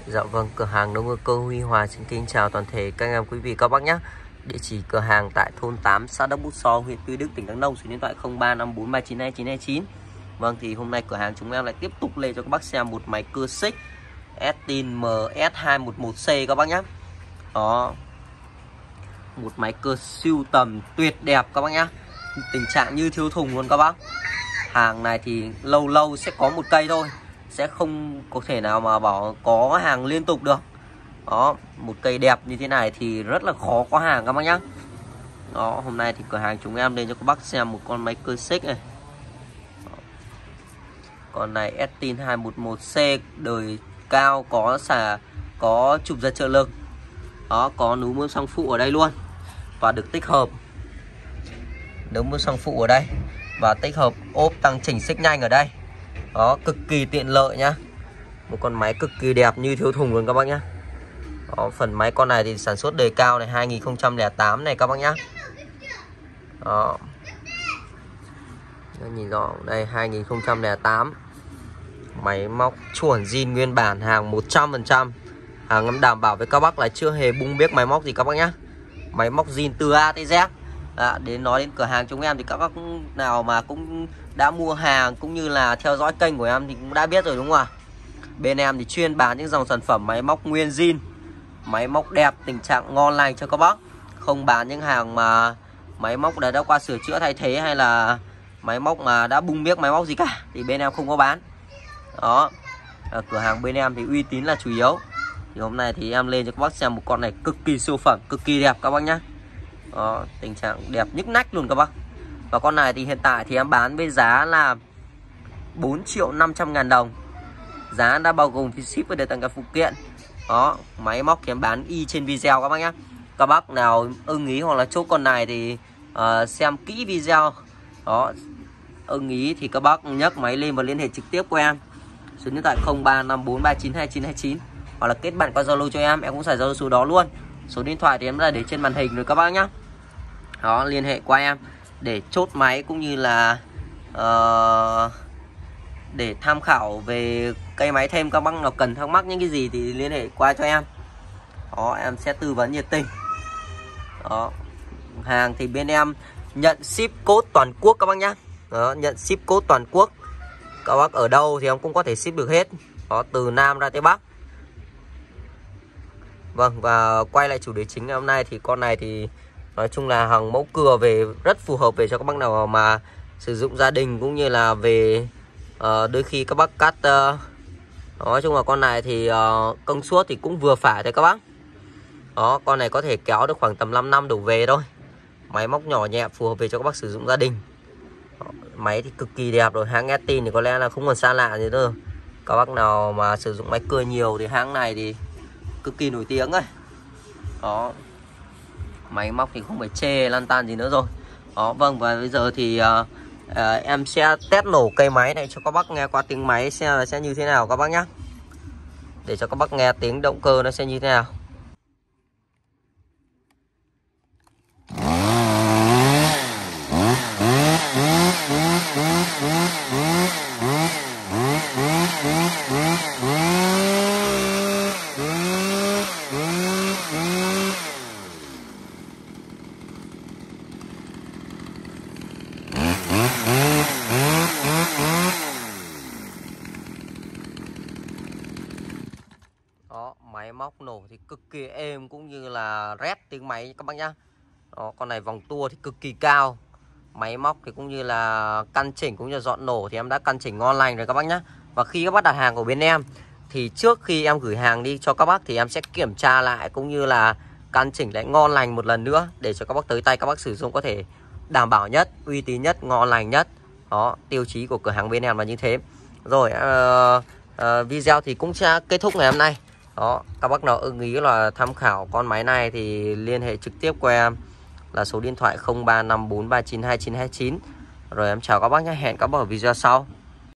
Dạ vâng, cửa hàng Nông Cơ Huy Hòa xin kính chào toàn thể các anh em quý vị các bác nhé. Địa chỉ cửa hàng tại thôn 8 xã Đắc Bút So, huyện Tuy Đức, tỉnh Đắk Nông, số điện thoại 0354392929. Vâng, thì hôm nay cửa hàng chúng em lại tiếp tục lên cho các bác xem một máy cưa xích Estin MS211C các bác nhé. Đó, một máy cưa siêu tầm tuyệt đẹp các bác nhé. Tình trạng như thiếu thùng luôn các bác. Hàng này thì lâu lâu sẽ có một cây thôi, sẽ không có thể nào mà bảo có hàng liên tục được. Đó, một cây đẹp như thế này thì rất là khó có hàng các bác nhá. Đó, hôm nay thì cửa hàng chúng em lên cho các bác xem một con máy cưa xích này. Con này Estin 211C đời cao, có trục giật trợ lực. Đó, có núm mâm xăng phụ ở đây luôn và được tích hợp núm mâm xăng phụ ở đây và tích hợp ốp tăng chỉnh xích nhanh ở đây. Đó, cực kỳ tiện lợi nhá. Một con máy cực kỳ đẹp như thiếu thùng luôn các bác nhá. Đó, phần máy con này thì sản xuất đời cao này 2008 này các bác nhá. Đó, nhìn rõ đây 2008. Máy móc chuẩn zin nguyên bản, hàng 100%. Hàng em đảm bảo với các bác là chưa hề bung biếc máy móc gì các bác nhá. Máy móc zin từ A tới Z. Đến nói đến cửa hàng chúng em thì các bác nào mà cũng đã mua hàng cũng như là theo dõi kênh của em thì cũng đã biết rồi đúng không ạ? Bên em thì chuyên bán những dòng sản phẩm máy móc nguyên zin, máy móc đẹp, tình trạng ngon lành cho các bác. Không bán những hàng mà máy móc đã qua sửa chữa thay thế hay là máy móc mà đã bung biếc máy móc gì cả thì bên em không có bán. Đó, cửa hàng bên em thì uy tín là chủ yếu. Thì hôm nay thì em lên cho các bác xem một con này cực kỳ siêu phẩm, cực kỳ đẹp các bác nhá. Đó, tình trạng đẹp nhức nách luôn các bác. Và con này thì hiện tại thì em bán với giá là 4.500.000 đồng. Giá đã bao gồm phí ship và để tặng cả phụ kiện. Đó, máy móc thì em bán y trên video các bác nhé. Các bác nào ưng ý hoặc là chốt con này thì xem kỹ video. Đó, ưng ý thì các bác nhấc máy lên và liên hệ trực tiếp của em. Số điện thoại 0354392929 hoặc là kết bạn qua Zalo cho em cũng xài Zalo số đó luôn. Số điện thoại thì em đã để trên màn hình rồi các bác nhé. Đó, liên hệ qua em để chốt máy cũng như là để tham khảo về cây máy thêm. Các bác nào cần thắc mắc những cái gì thì liên hệ qua cho em. Đó, em sẽ tư vấn nhiệt tình. Đó, hàng thì bên em nhận ship code toàn quốc các bác nhé. Đó, nhận ship code toàn quốc. Các bác ở đâu thì em cũng có thể ship được hết. Đó, từ Nam ra tới Bắc. Vâng, và quay lại chủ đề chính ngày hôm nay thì con này thì nói chung là hàng mẫu cưa về rất phù hợp về cho các bác nào mà sử dụng gia đình cũng như là về đôi khi các bác cắt. Nói chung là con này thì công suất thì cũng vừa phải thôi các bác. Đó, con này có thể kéo được khoảng tầm 5 năm đổ về thôi. Máy móc nhỏ nhẹ phù hợp về cho các bác sử dụng gia đình. Đó, máy thì cực kỳ đẹp rồi. Hãng Estin thì có lẽ là không còn xa lạ gì nữa. Các bác nào mà sử dụng máy cưa nhiều thì hãng này thì cực kỳ nổi tiếng rồi. Đó, máy móc thì không phải chê lăn tan gì nữa rồi. Đó, vâng, và bây giờ thì em sẽ test nổ cây máy này cho các bác nghe qua tiếng máy xem là sẽ như thế nào các bác nhé. Để cho các bác nghe tiếng động cơ nó sẽ như thế nào. Đó, máy móc nổ thì cực kỳ êm cũng như là rét tiếng máy các bác nhá. Đó, con này vòng tua thì cực kỳ cao. Máy móc thì cũng như là căn chỉnh cũng như là dọn nổ thì em đã căn chỉnh ngon lành rồi các bác nhá. Và khi các bác đặt hàng của bên em thì trước khi em gửi hàng đi cho các bác thì em sẽ kiểm tra lại cũng như là căn chỉnh lại ngon lành một lần nữa để cho các bác tới tay các bác sử dụng có thể đảm bảo nhất, uy tín nhất, ngon lành nhất. Đó, tiêu chí của cửa hàng bên em là như thế. Rồi video thì cũng sẽ kết thúc ngày hôm nay. Đó, các bác nào ưng ý là tham khảo con máy này thì liên hệ trực tiếp qua em là số điện thoại 0354392929. Rồi em chào các bác nhé, hẹn các bác ở video sau.